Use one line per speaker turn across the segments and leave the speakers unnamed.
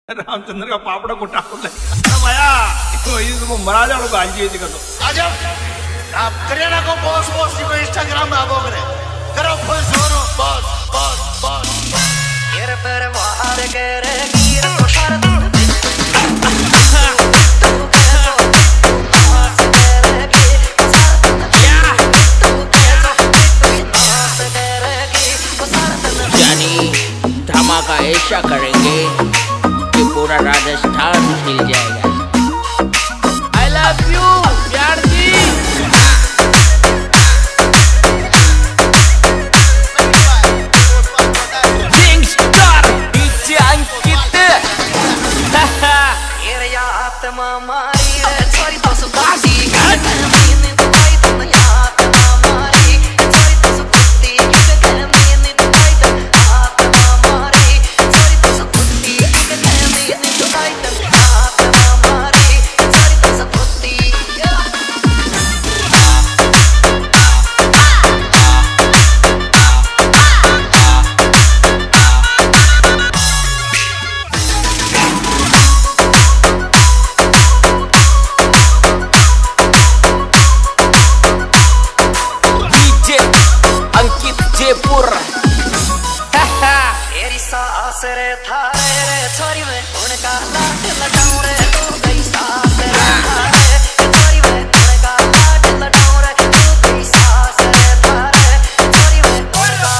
रामचंद्र का पापड़ा कुटा भैया तो मरा जाओ गांजी जी का तो
अजब आप करेना को बॉस बॉस जी को इंस्टाग्राम में आबो करे करो फुल जोरो बॉस बॉस बॉस
येर पर वार करे गिर तो शरत
धमाका ऐसा करेंगे कि पूरा राजस्थान हिल जाएगा। I love you प्यार दी। Singh star DJ Ankit.
ये आत्मा मारी रे छोरी तो सुबासी
जयपुर
तेरी सास रे थारे रे छोरी में उनका लाट लगाऊं रे तू गई सास रे थारे छोरी में उनका लाट लगाऊं रे तू गई सास रे थारे छोरी में उनका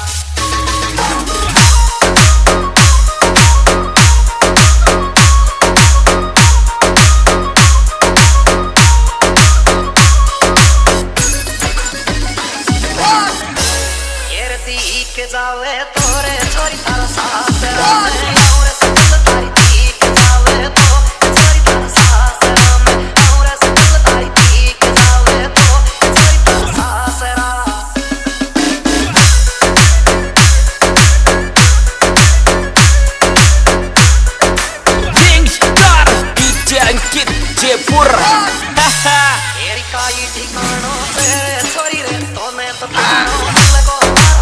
के जावे तोरे छोरी तारा सास में और सकल तारी थी के जावे तो छोरी तारा सास में और सकल तारी थी के जावे तो छोरी तारा सास
Singh star DJ Ankit Jaipur.
तेरी काई ठिकानों पे छोरी रे तोने तो तारो लगो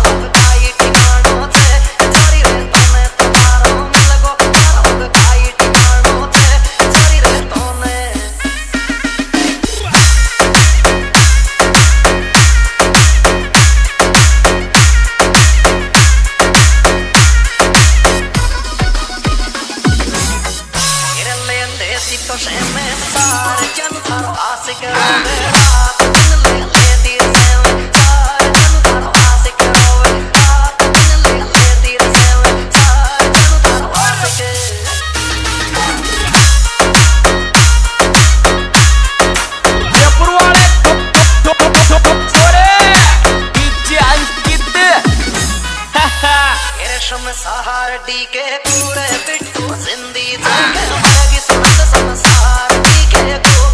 तो शेमे सारे जन थारो आशिक रोवे रात दिन ले लेती रसेवे सारे जन थारो आशिक रोवे रात दिन ले लेती रसेवे सारे जन थारो आशिक
जयपुर वाले छोरे डीजे अंकित।
रेशम सहार डी के पूरे बिट्टू जिंदी जाके संसार की के